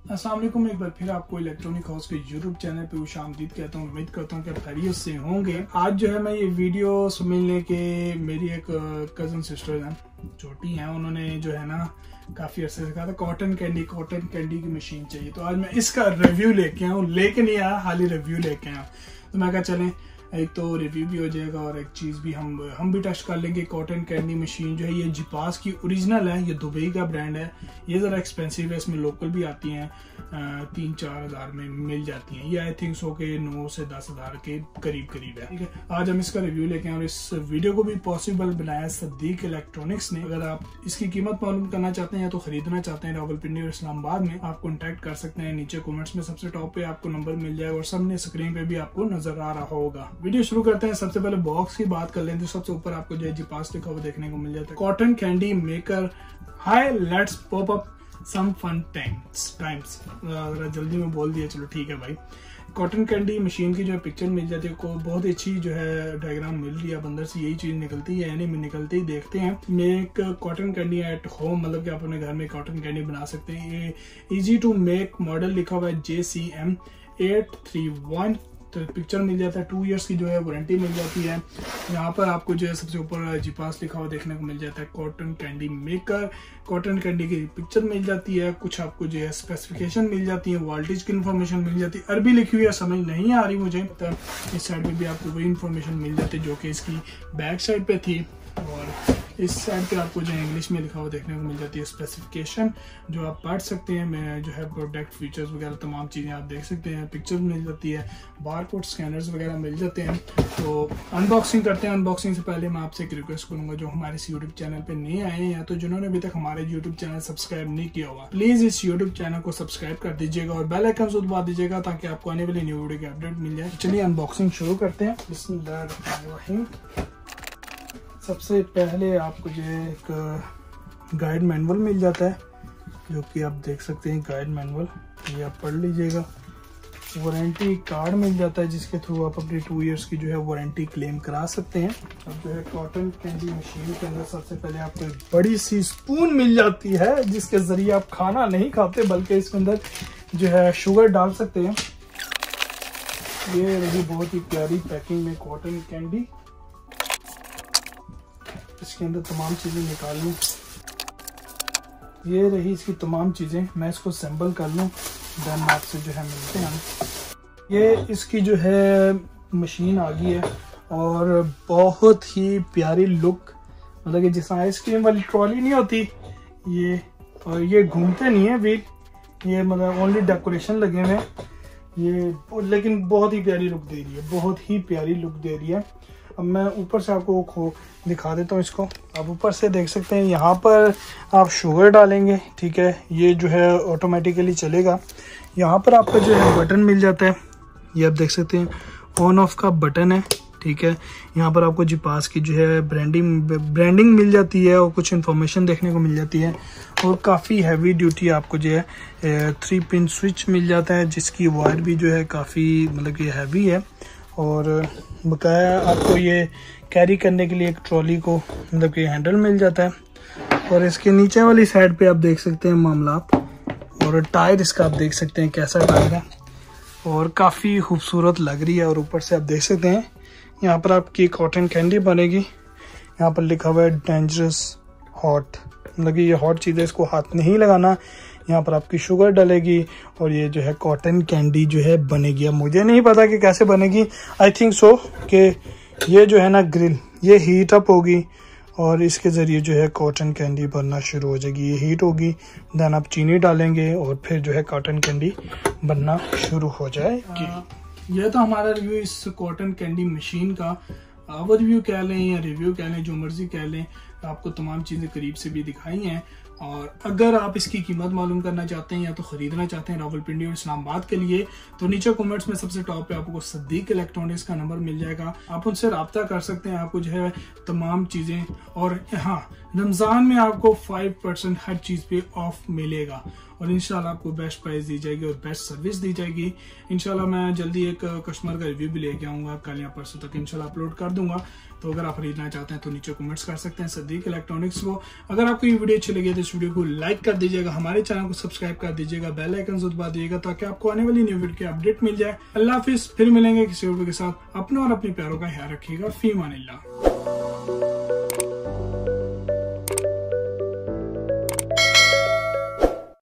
अस्सलाम वालेकुम, एक बार फिर आपको इलेक्ट्रॉनिक हाउस के यूट्यूब चैनल पे खुशामदीद कहता हूँ। उम्मीद करता हूँ कि खैरियत से होंगे। आज जो है मैं ये वीडियो समझने के मेरी एक कजन सिस्टर है, छोटी हैं, उन्होंने जो है ना काफी अरसे से कहा था कॉटन कैंडी की मशीन चाहिए। तो आज मैं इसका रिव्यू लेके आऊँ, लेके नहीं आया, हाल ही रिव्यू लेके आया। तो मैं कहा चलें, एक तो रिव्यू भी हो जाएगा और एक चीज़ भी हम भी टेस्ट कर लेंगे। कॉटन कैंडी मशीन जो है ये जिपास की ओरिजिनल है, ये दुबई का ब्रांड है। ये ज़रा एक्सपेंसिव है, इसमें लोकल भी आती हैं, 3-4 हज़ार में मिल जाती हैं। ये आई थिंक सो के 9 से 10 हज़ार के करीब है। ठीक है, आज हम इसका रिव्यू लेके आए और इस वीडियो को भी पॉसिबल बनाया सद्दीक इलेक्ट्रॉनिक्स ने। अगर आप इसकी कीमत मालूम करना चाहते हैं या तो खरीदना चाहते हैं रावलपिंडी और इस्लामाबाद में, आप कॉन्टैक्ट कर सकते हैं। नीचे कॉमेंट्स में सबसे टॉप पे आपको नंबर मिल जाएगा और सामने स्क्रीन पे भी आपको नजर आ रहा होगा। वीडियो शुरू करते हैं। सबसे पहले बॉक्स की बात कर लें तो सबसे ऊपर आपको जो है जिपास लिखा हुआ देखने को मिल जाता है। Cotton candy maker, hi let's pop up some fun times. जल्दी में बोल दिया, चलो ठीक है भाई। कॉटन कैंडी मशीन की जो है पिक्चर मिल जाती है, को बहुत अच्छी जो है डायग्राम मिल रही है। अंदर से यही चीज निकलती है, यानी निकलते ही देखते हैं। Make cotton candy at home, मतलब कि आप अपने घर में कॉटन कैंडी बना सकते हैं। ये इजी टू मेक मॉडल लिखा हुआ है JCM 831। तो पिक्चर मिल जाता है। 2 इयर्स की जो है वारंटी मिल जाती है। यहाँ पर आपको जो है सबसे ऊपर जिपास लिखा हुआ देखने को मिल जाता है। Cotton candy maker, cotton candy की पिक्चर मिल जाती है। कुछ आपको जो है स्पेसिफिकेशन मिल जाती है, वोल्टेज की इन्फॉर्मेशन मिल जाती है। अरबी लिखी हुई है, समझ नहीं आ रही मुझे। तो इस साइड पे भी आपको वही इन्फॉर्मेशन मिल जाती है जो कि इसकी बैक साइड पे थी। और इस साइड पे आपको जो है इंग्लिश में लिखा हुआ देखने को मिल जाती है स्पेसिफिकेशन, जो आप पढ़ सकते हैं। मैं जो है प्रोडक्ट फीचर्स वगैरह तमाम चीज़ें आप देख सकते हैं। पिक्चर मिल जाती है, बारकोड स्कैनर्स वगैरह मिल जाते हैं। तो अनबॉक्सिंग करते हैं। अनबॉक्सिंग से पहले मैं आपसे एक रिक्वेस्ट करूंगा, जो हमारे इस यूट्यूब चैनल पे नए आए हैं या तो जिन्होंने अभी तक हमारे यूट्यूब चैनल सब्सक्राइब नहीं किया हुआ, प्लीज इस यूट्यूब चैनल को सब्सक्राइब कर दीजिएगा और बेल आइकन को दबा दीजिएगा ताकि आपको आने वाली न्यू वीडियो की अपडेट मिल जाए। चलिए अनबॉक्सिंग शुरू करते हैं। बिस्मिल्लाहिर्रहमानिर्रहीम। सबसे पहले आपको जो है एक गाइड मैनुअल मिल जाता है, जो कि आप देख सकते हैं। गाइड मैनुअल ये आप पढ़ लीजिएगा। वारंटी कार्ड मिल जाता है, जिसके थ्रू आप अपनी 2 इयर्स की जो है वारंटी क्लेम करा सकते हैं। अब जो है कॉटन कैंडी मशीन के अंदर सबसे पहले आपको एक बड़ी सी स्पून मिल जाती है, जिसके जरिए आप खाना नहीं खाते बल्कि इसके अंदर जो है शुगर डाल सकते हैं। ये रही बहुत ही प्यारी पैकिंग में कॉटन कैंडी। इसके अंदर तमाम चीजें निकाल लूं। ये रही इसकी तमाम चीजें, मैं इसको असेंबल कर लूं, देन आपसे जो है मिलते हैं। ये इसकी जो है मशीन आ गई है और बहुत ही प्यारी लुक, मतलब कि जिस आइसक्रीम वाली ट्रॉली नहीं होती ये, और ये घूमते नहीं है व्हील, ये मतलब ओनली डेकोरेशन लगे हुए हैं ये, लेकिन बहुत ही प्यारी लुक दे रही है, बहुत ही प्यारी लुक दे रही है। अब मैं ऊपर से आपको दिखा देता हूँ इसको। आप ऊपर से देख सकते हैं, यहाँ पर आप शुगर डालेंगे, ठीक है, ये जो है ऑटोमेटिकली चलेगा। यहाँ पर आपका जो है बटन मिल जाता है, ये आप देख सकते हैं, ऑन ऑफ का बटन है, ठीक है। यहाँ पर आपको जिपास की जो है ब्रांडिंग मिल जाती है और कुछ इन्फॉर्मेशन देखने को मिल जाती है। और काफ़ी हैवी ड्यूटी आपको जो है 3 पिन स्विच मिल जाता है, जिसकी वायर भी जो है काफ़ी मतलब कि हैवी है। और बकाया आपको ये कैरी करने के लिए एक ट्रॉली को मतलब कि हैंडल मिल जाता है। और इसके नीचे वाली साइड पे आप देख सकते हैं मामलात, और टायर इसका आप देख सकते हैं कैसा टायर है, और काफ़ी खूबसूरत लग रही है। और ऊपर से आप देख सकते हैं यहाँ पर आपकी कॉटन कैंडी बनेगी। यहाँ पर लिखा हुआ है डेंजरस हॉट, मतलब कि ये हॉट चीज़ें इसको हाथ नहीं लगाना। यहाँ पर आपकी शुगर डलेगी और ये जो है कॉटन कैंडी जो है बनेगी। अब मुझे नहीं पता कि कैसे बनेगी, आई थिंक सो कि ये जो है ना ग्रिल, ये हीट अप होगी और इसके ज़रिए जो है कॉटन कैंडी बनना शुरू हो जाएगी। ये हीट होगी, देन आप चीनी डालेंगे और फिर जो है कॉटन कैंडी बनना शुरू हो जाएगी। यह तो हमारा रिव्यू इस कॉटन कैंडी मशीन का। ओवरव्यू कह लें या रिव्यू कह लें, जो मर्जी कह लें, आपको तमाम चीज़ें करीब से भी दिखाई हैं। और अगर आप इसकी कीमत मालूम करना चाहते हैं या तो खरीदना चाहते हैं रावलपिंडी और इस्लामाबाद के लिए, तो नीचे कमेंट्स में सबसे टॉप पे आपको सद्दीक इलेक्ट्रॉनिक्स का नंबर मिल जाएगा। आप उनसे रब्ता कर सकते हैं, आपको जो है तमाम चीज़ें। और हाँ, रमज़ान में आपको 5% हर चीज़ पे ऑफ मिलेगा और इंशाल्लाह आपको बेस्ट प्राइस दी जाएगी और बेस्ट सर्विस दी जाएगी। इंशाल्लाह मैं जल्दी एक कस्टमर का रिव्यू भी लेके आऊँगा, कल या परसों तक इंशाल्लाह अपलोड कर दूंगा। तो अगर आप खरीदना चाहते हैं तो नीचे कमेंट्स कर सकते हैं सदीक इलेक्ट्रॉनिक्स को। अगर आपको ये वीडियो अच्छी लगी तो इस वीडियो को लाइक कर दीजिएगा, हमारे चैनल को सब्सक्राइब कर दीजिएगा, बेल आइकन जरूर दबा दीजिएगा ताकि आपको आने वाली न्यू वीडियो की अपडेट मिल जाए। अल्लाह हाफिज, फिर मिलेंगे किसी वीडियो के साथ। अपने और अपने प्यारों का ख्याल रखिएगा। फी अमानिल्लाह।